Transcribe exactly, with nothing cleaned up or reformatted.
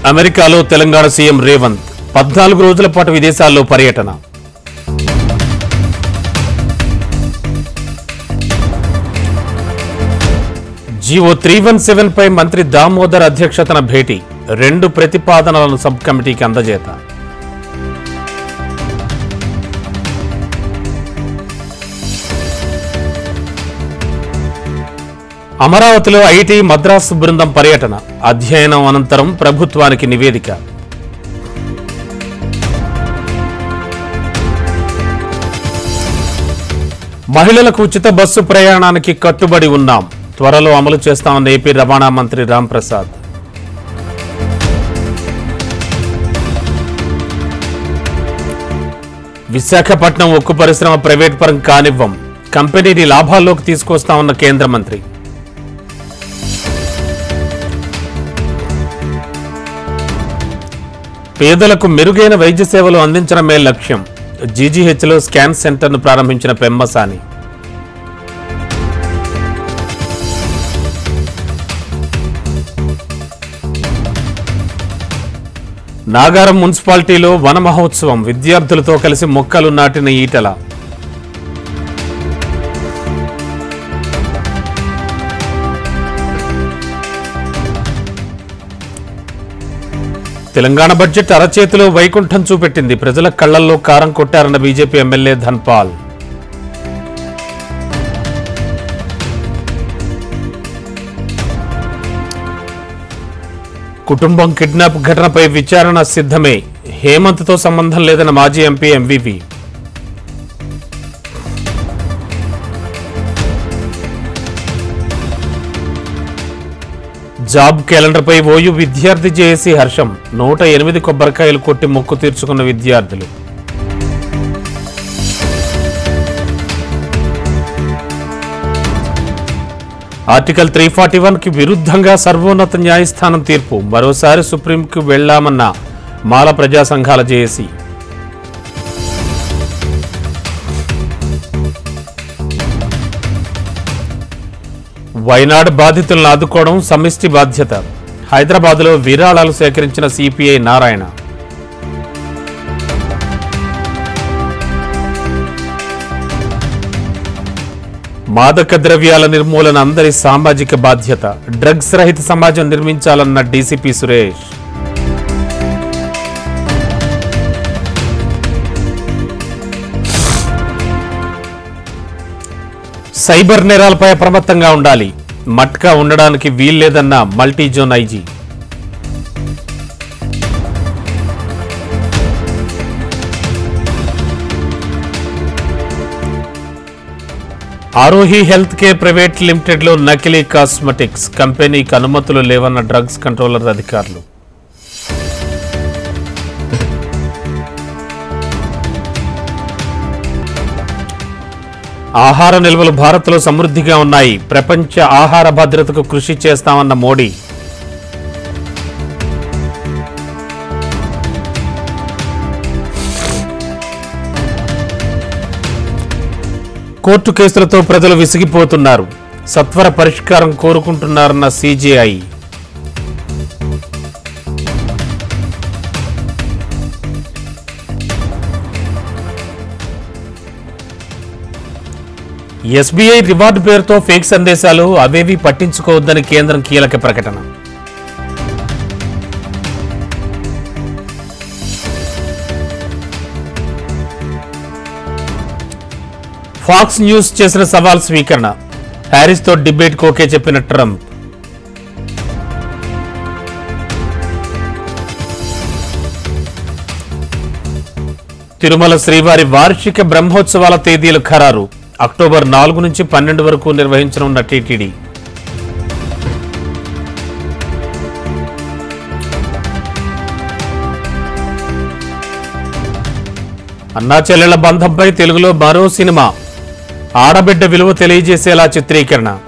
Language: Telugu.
అమెరికాలో తెలంగాణ సీఎం రేవంత్ పద్నాలుగు రోజుల పాటు విదేశాల్లో పర్యటన. జీవో త్రీ వన్ సెవెన్ పై మంత్రి దామోదర్ అధ్యక్షతన భేటీ, రెండు ప్రతిపాదనలను సబ్ కమిటీకి అందజేత. అమరావతిలో ఐటీ మద్రాసు బృందం పర్యటన, అధ్యయనం అనంతరం ప్రభుత్వానికి నివేదిక. మహిళలకు ఉచిత బస్సు ప్రయాణానికి కట్టుబడి ఉన్నాం, త్వరలో అమలు చేస్తామన్న ఏపీ రవాణా మంత్రి రాంప్రసాద్. విశాఖపట్నం ఉక్కు పరిశ్రమ ప్రైవేట్ పరం కానివ్వం, కంపెనీని లాభాల్లోకి తీసుకొస్తామన్న కేంద్ర మంత్రి. పేదలకు మెరుగైన వైద్య సేవలు అందించడమే లక్ష్యం, జీజీహెచ్లో స్కాన్ సెంటర్ను ప్రారంభించిన పెమ్మసాని. నాగారం మున్సిపాలిటీలో వన మహోత్సవం, విద్యార్థులతో కలిసి మొక్కలు నాటిన ఈటల. తెలంగాణ బడ్జెట్ అరచేతిలో వైకుంఠం చూపెట్టింది, ప్రజల కళ్లల్లో కారం కొట్టారన్న బీజేపీ ఎమ్మెల్యే ధన్పాల్. కుటుంబం కిడ్నాప్ ఘటనపై విచారణ సిద్ధమే, హేమంత్తో సంబంధం లేదన్న మాజీ ఎంపీ ఎంవీవీ. జాబ్ క్యాలెండర్పై ఓయూ విద్యార్థి జేఏసీ హర్షం, నూట ఎనిమిది కొబ్బరికాయలు కొట్టి మొక్కు తీర్చుకున్న విద్యార్థులు. ఆర్టికల్ త్రీ ఫార్టీ వన్ కి విరుద్ధంగా సర్వోన్నత న్యాయస్థానం తీర్పు, మరోసారి సుప్రీంకు వెళ్లామన్న మాల ప్రజా సంఘాల జేఏసీ. వైనాడ్ బాధితులను ఆదుకోవడం సమిష్టి బాధ్యత, హైదరాబాద్లో విరాళాలు సేకరించిన సిపిఐ నారాయణ. మాదక ద్రవ్యాల నిర్మూలన అందరి సామాజిక బాధ్యత, డ్రగ్స్ రహిత సమాజం నిర్మించాలన్న డీసీపీ సురేష్. సైబర్ నేరాలపై అప్రమత్తంగా ఉండాలి, మట్కా ఉండడానికి వీల్లేదన్న multi zone IG. Arohi health care private limited లో నకిలీ కాస్మెటిక్స్, కంపెనీకి అనుమతులు లేవన్న డ్రగ్స్ కంట్రోలర్ అధికారులు. ఆహార నిల్వలు భారత్లో సమృద్ధిగా ఉన్నాయి, ప్రపంచ ఆహార భద్రతకు కృషి చేస్తామన్న మోడీ. కోర్టు కేసులతో ప్రజలు విసిగిపోతున్నారు, సత్వర పరిష్కారం కోరుకుంటున్నారన్న సీజేఐ. ఎస్బీఐ రివార్డు పేరుతో ఫేక్ సందేశాలు అవేవి పట్టించుకోవద్దని కేంద్రం కీలక ప్రకటన. ఫాక్స్ న్యూస్ చేసిన సవాల్ స్వీకరణ, హ్యారిస్తో డిబేట్ కోకే చెప్పిన ట్రంప్. తిరుమల శ్రీవారి వార్షిక బ్రహ్మోత్సవాల తేదీలు ఖరారు, అక్టోబర్ నాలుగు నుంచి పన్నెండు వరకు నిర్వహించనున్న టీటీడీ. అన్నా చెల్లెళ్ల బంధంపై తెలుగులో మరో సినిమా, ఆడబిడ్డ విలువ తెలియజేసేలా చిత్రీకరణ.